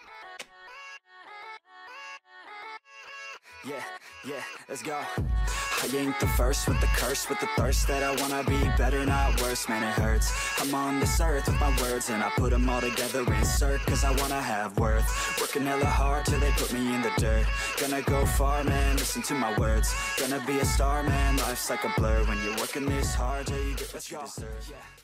Speaker 2: Yeah, yeah, let's go. I ain't the first with the curse, with the thirst that I wanna be better, not worse, man it hurts. I'm on this earth with my words and I put them all together, insert, cause I wanna have worth. Working hella hard till they put me in the dirt. Gonna go far, man, listen to my words. Gonna be a star, man, life's like a blur. When you're working this hard till you get what you deserve. Yeah.